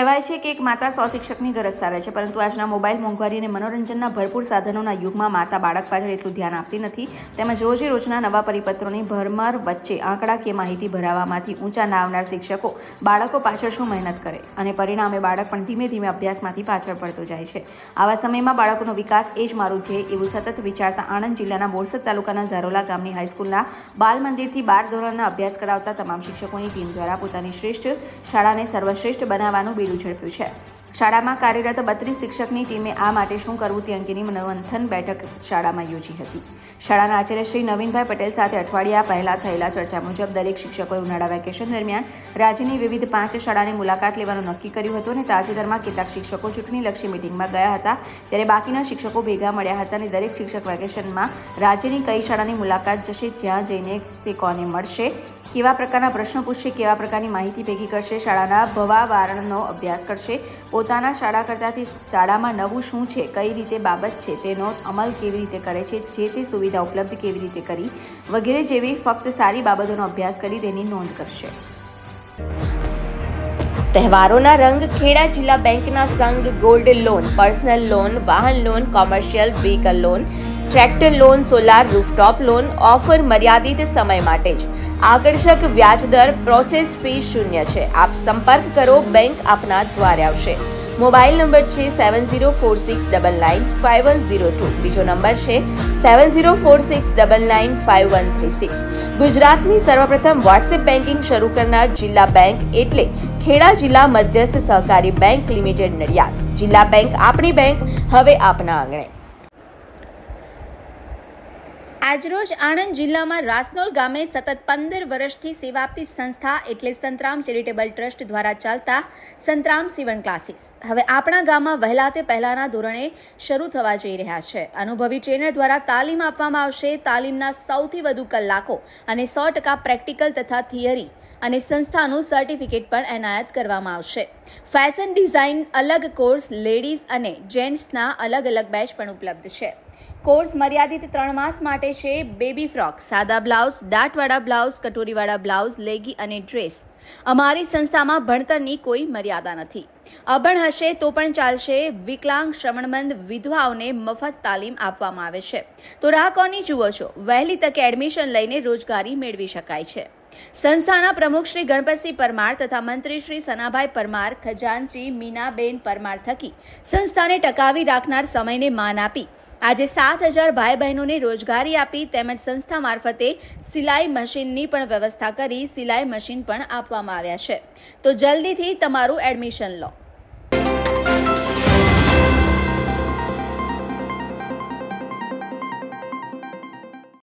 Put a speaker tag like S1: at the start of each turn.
S1: કહેવાય છે કે એક માતા 100 શિક્ષકની ગરજ સારે છે, પરંતુ આજના મોબાઈલ, મોંઘવારી અને મનોરંજનના ભરપૂર સાધનોના યુગમાં માતા બાળક પાછળ એટલું ધ્યાન આપતી નથી. તેમજ રોજે રોજના નવા પરિપત્રોની ભરમાર વચ્ચે આંકડાકીય માહિતી ભરાવવામાંથી ઊંચા ના આવનાર શિક્ષકો બાળકો પાછળ શું મહેનત કરે અને પરિણામે બાળક પણ ધીમે ધીમે અભ્યાસમાંથી પાછળ પડતો જાય છે. આવા સમયમાં બાળકોનો વિકાસ એ જ મારું ધ્યેય એવું સતત વિચારતા આણંદ જિલ્લાના બોરસદ તાલુકાના ઝારોલા ગામની હાઈસ્કૂલના બાલ મંદિરથી 12 ધોરણના અભ્યાસ કરાવતા તમામ શિક્ષકોની ટીમ દ્વારા પોતાની શ્રેષ્ઠ શાળાને સર્વશ્રેષ્ઠ બનાવવાનું બીડું ઝડપ્યું છે. શાળામાં કાર્યરત 32 શિક્ષકની ટીમે આ માટે શું કરવું તે અંગેની મનોમંથન બેઠક શાળામાં યોજી હતી. શાળાના આચાર્ય શ્રી નવીનભાઈ પટેલ સાથે અઠવાડિયા પહેલા થયેલા ચર્ચા મુજબ દરેક શિક્ષકોએ ઉનાળા વેકેશન દરમિયાન રાજ્યની વિવિધ 5 શાળાની મુલાકાત લેવાનું નક્કી કર્યું હતું અને તાજેતરમાં કેટલાક શિક્ષકો ચૂંટણીલક્ષી મિટિંગમાં ગયા હતા, ત્યારે બાકીના શિક્ષકો ભેગા મળ્યા હતા અને દરેક શિક્ષક વેકેશનમાં રાજ્યની કઈ શાળાની મુલાકાત જશે, જ્યાં જઈને તે કોને મળશે, કેવા પ્રકારના પ્રશ્નો પૂછશે, કેવા પ્રકારની માહિતી ભેગી કરશે, શાળાના ભવાવારણનો અભ્યાસ કરશે, પોતાના શાળા કરતાંથી શાળામાં નવું શું છે, કઈ રીતે બાબત છે, તેનો અમલ કેવી રીતે કરે છે, જે તે સુવિધા ઉપલબ્ધ કેવી રીતે કરી વગેરે જેવી ફક્ત સારી બાબતોનો અભ્યાસ કરી તેની નોંધ કરશે.
S2: તહેવારોના રંગ ખેડા જિલ્લા બેંકના સંઘ ગોલ્ડ લોન, પર્સનલ લોન, વાહન loan, commercial vehicle loan, tractor loan, solar rooftop loan offer મર્યાદિત સમય માટે જ. આકર્ષક વ્યાજદર, પ્રોસેસ ફી 0 છે. આપ સંપર્ક કરો, બેંક આપના દ્વારે આવશે. મોબાઈલ નંબર છે 7046995102. બીજો નંબર છે 7046995136. ગુજરાતની સર્વપ્રથમ વોટ્સએપ બેન્કિંગ શરૂ કરનાર જિલ્લા બેંક એટલે ખેડા જિલ્લા મધ્યસ્થ સહકારી બેંક લિમિટેડ નડિયાદ. જિલ્લા બેંક આપણી બેંક, હવે આપના આંગણે.
S3: આજરોજ આણંદ જિલ્લામાં રાસનોલ ગામે સતત 15 વર્ષથી સેવા આપતી સંસ્થા એટલે સંતરામ ચેરિટેબલ ટ્રસ્ટ દ્વારા ચાલતા સંતરામ સીવણ ક્લાસીસ હવે આપણા ગામમાં વહેલા તે પહેલાના ધોરણે શરૂ થવા જઈ રહ્યા છે. અનુભવી ટ્રેનર દ્વારા તાલીમ આપવામાં આવશે. તાલીમના સૌથી વધુ કલાકો અને 100% પ્રેક્ટિકલ તથા થિયરી અને સંસ્થાનું સર્ટિફિકેટ પણ એનાયત કરવામાં આવશે. ફેશન ડિઝાઇન અલગ કોર્સ, લેડીઝ અને જેન્ટ્સના અલગ અલગ બેચ પણ ઉપલબ્ધ છે. કોર્સ મર્યાદિત 3 માસ માટે છે. બેબી ફ્રોક, સાદા બ્લાઉઝ, દાંતવાળા બ્લાઉઝ, કટોરીવાળા બ્લાઉઝ, લેગી અને ડ્રેસ. અમારી સંસ્થામાં ભણતરની કોઈ મર્યાદા નથી. અભણ હશે તો પણ ચાલશે. વિકલાંગ, શ્રવણમંદ, વિધવાઓને મફત તાલીમ આપવામાં આવે છે. તો રાહ કોની જુઓ છો? વહેલી તકે એડમિશન લઈને રોજગારી મેળવી શકાય છે. સંસ્થાના પ્રમુખ શ્રી ગણપતસિંહ પરમાર તથા મંત્રી શ્રી સનાભાઈ પરમાર, ખજાનચી મીનાબેન પરમાર થકી સંસ્થાને ટકાવી રાખનાર સમયને માન આપી આજે 7000 ભાઈ બહેનોને રોજગારી આપી તેમજ સંસ્થા મારફતે સિલાઈ મશીનની પણ વ્યવસ્થા કરી સિલાઈ મશીન પણ આપવામાં આવ્યા છે. તો જલ્દીથી તમારું એડમિશન લો.